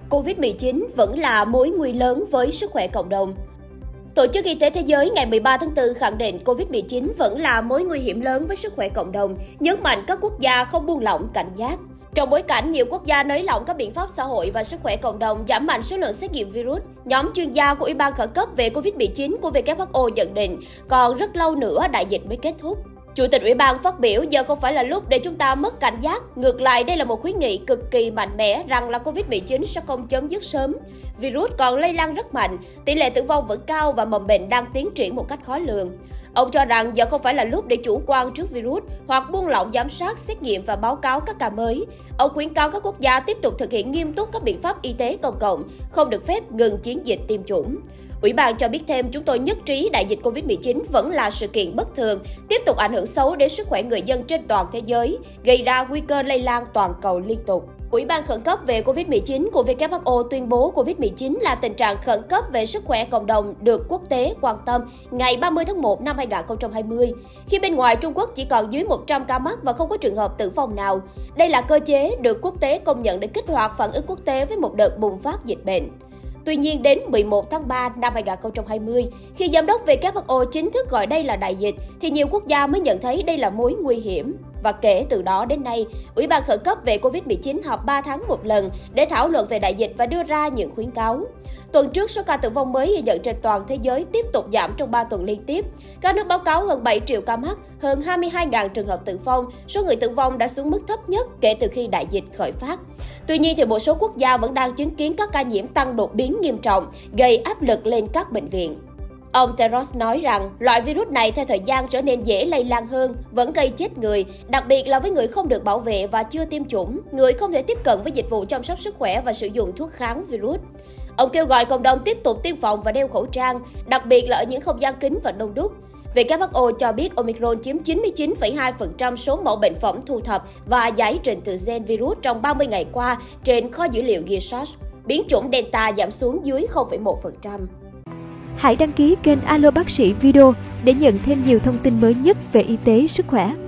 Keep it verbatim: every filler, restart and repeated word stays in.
Covid mười chín vẫn là mối nguy lớn với sức khỏe cộng đồng. Tổ chức Y tế Thế giới ngày mười ba tháng tư khẳng định Covid mười chín vẫn là mối nguy hiểm lớn với sức khỏe cộng đồng, nhấn mạnh các quốc gia không buông lỏng cảnh giác. Trong bối cảnh nhiều quốc gia nới lỏng các biện pháp xã hội và sức khỏe cộng đồng, giảm mạnh số lượng xét nghiệm virus, nhóm chuyên gia của Ủy ban khẩn cấp về Covid mười chín của W H O nhận định còn rất lâu nữa đại dịch mới kết thúc. Chủ tịch Ủy ban phát biểu giờ không phải là lúc để chúng ta mất cảnh giác, ngược lại đây là một khuyến nghị cực kỳ mạnh mẽ rằng là Covid mười chín sẽ không chấm dứt sớm. Virus còn lây lan rất mạnh, tỷ lệ tử vong vẫn cao và mầm bệnh đang tiến triển một cách khó lường. Ông cho rằng giờ không phải là lúc để chủ quan trước virus hoặc buông lỏng giám sát, xét nghiệm và báo cáo các ca mới. Ông khuyến cáo các quốc gia tiếp tục thực hiện nghiêm túc các biện pháp y tế công cộng, không được phép ngừng chiến dịch tiêm chủng. Ủy ban cho biết thêm, chúng tôi nhất trí đại dịch Covid mười chín vẫn là sự kiện bất thường, tiếp tục ảnh hưởng xấu đến sức khỏe người dân trên toàn thế giới, gây ra nguy cơ lây lan toàn cầu liên tục. Ủy ban khẩn cấp về Covid mười chín của W H O tuyên bố Covid mười chín là tình trạng khẩn cấp về sức khỏe cộng đồng được quốc tế quan tâm ngày ba mươi tháng một năm hai nghìn không trăm hai mươi, khi bên ngoài Trung Quốc chỉ còn dưới một trăm ca mắc và không có trường hợp tử vong nào. Đây là cơ chế được quốc tế công nhận để kích hoạt phản ứng quốc tế với một đợt bùng phát dịch bệnh. Tuy nhiên, đến mười một tháng ba năm hai nghìn không trăm hai mươi, khi giám đốc W H O chính thức gọi đây là đại dịch, thì nhiều quốc gia mới nhận thấy đây là mối nguy hiểm. Và kể từ đó đến nay, Ủy ban khẩn cấp về Covid mười chín họp ba tháng một lần để thảo luận về đại dịch và đưa ra những khuyến cáo. Tuần trước, số ca tử vong mới ghi nhận trên toàn thế giới tiếp tục giảm trong ba tuần liên tiếp. Các nước báo cáo hơn bảy triệu ca mắc, hơn hai mươi hai nghìn trường hợp tử vong, số người tử vong đã xuống mức thấp nhất kể từ khi đại dịch khởi phát. Tuy nhiên, thì một số quốc gia vẫn đang chứng kiến các ca nhiễm tăng đột biến nghiêm trọng, gây áp lực lên các bệnh viện. Ông Tedros nói rằng loại virus này theo thời gian trở nên dễ lây lan hơn, vẫn gây chết người, đặc biệt là với người không được bảo vệ và chưa tiêm chủng, người không thể tiếp cận với dịch vụ chăm sóc sức khỏe và sử dụng thuốc kháng virus. Ông kêu gọi cộng đồng tiếp tục tiêm phòng và đeo khẩu trang, đặc biệt là ở những không gian kín và đông đúc. W H O cho biết Omicron chiếm chín mươi chín phẩy hai phần trăm số mẫu bệnh phẩm thu thập và giải trình tự gen virus trong ba mươi ngày qua trên kho dữ liệu Geosort. Biến chủng Delta giảm xuống dưới không phẩy một phần trăm. Hãy đăng ký kênh Alo Bác sĩ Video để nhận thêm nhiều thông tin mới nhất về y tế, sức khỏe.